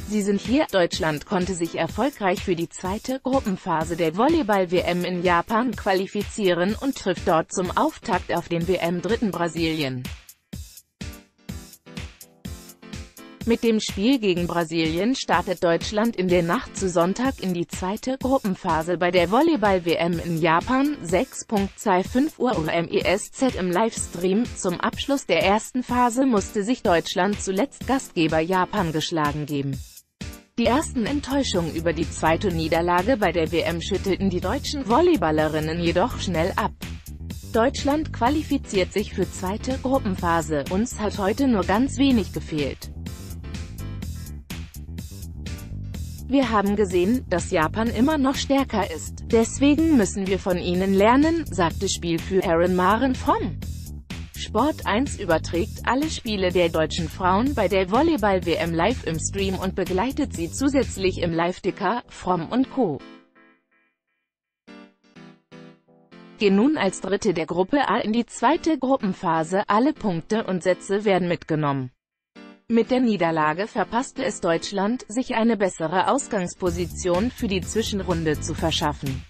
Sie sind hier. Deutschland konnte sich erfolgreich für die zweite Gruppenphase der Volleyball-WM in Japan qualifizieren und trifft dort zum Auftakt auf den WM-Dritten Brasilien. Mit dem Spiel gegen Brasilien startet Deutschland in der Nacht zu Sonntag in die zweite Gruppenphase bei der Volleyball-WM in Japan, 6:25 Uhr MESZ im Livestream. Zum Abschluss der ersten Phase musste sich Deutschland zuletzt Gastgeber Japan geschlagen geben. Die ersten Enttäuschungen über die zweite Niederlage bei der WM schüttelten die deutschen Volleyballerinnen jedoch schnell ab. Deutschland qualifiziert sich für zweite Gruppenphase. Uns hat heute nur ganz wenig gefehlt. Wir haben gesehen, dass Japan immer noch stärker ist. Deswegen müssen wir von ihnen lernen, sagte Spielführerin Maren Fromm. Sport 1 überträgt alle Spiele der deutschen Frauen bei der Volleyball-WM live im Stream und begleitet sie zusätzlich im Live-Ticker. Fromm und Co. gehen nun als Dritte der Gruppe A in die zweite Gruppenphase. Alle Punkte und Sätze werden mitgenommen. Mit der Niederlage verpasste es Deutschland, sich eine bessere Ausgangsposition für die Zwischenrunde zu verschaffen.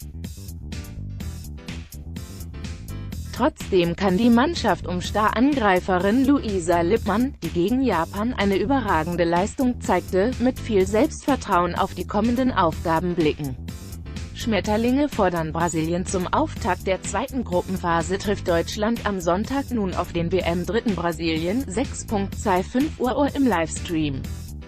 Trotzdem kann die Mannschaft um Star-Angreiferin Luisa Lippmann, die gegen Japan eine überragende Leistung zeigte, mit viel Selbstvertrauen auf die kommenden Aufgaben blicken. Schmetterlinge fordern Brasilien. Zum Auftakt der zweiten Gruppenphase trifft Deutschland am Sonntag nun auf den WM-Dritten Brasilien, 6:25 Uhr im Livestream.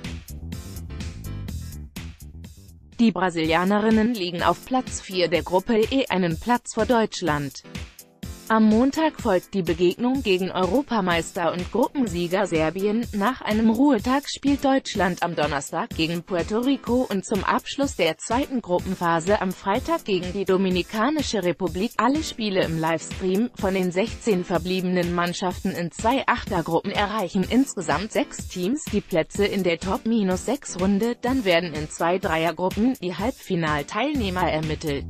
Die Brasilianerinnen liegen auf Platz 4 der Gruppe E, einen Platz vor Deutschland. Am Montag folgt die Begegnung gegen Europameister und Gruppensieger Serbien. Nach einem Ruhetag spielt Deutschland am Donnerstag gegen Puerto Rico und zum Abschluss der zweiten Gruppenphase am Freitag gegen die Dominikanische Republik. Alle Spiele im Livestream. Von den 16 verbliebenen Mannschaften in 2 Achtergruppen erreichen insgesamt 6 Teams die Plätze in der Top-6-Runde. Dann werden in 2 Dreiergruppen die Halbfinalteilnehmer ermittelt.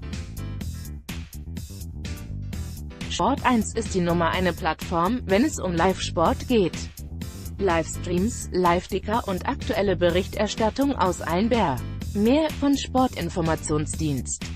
Sport 1 ist die Nummer 1 Plattform, wenn es um Live-Sport geht. Livestreams, Live-Ticker und aktuelle Berichterstattung aus allen Bär. Mehr von Sportinformationsdienst.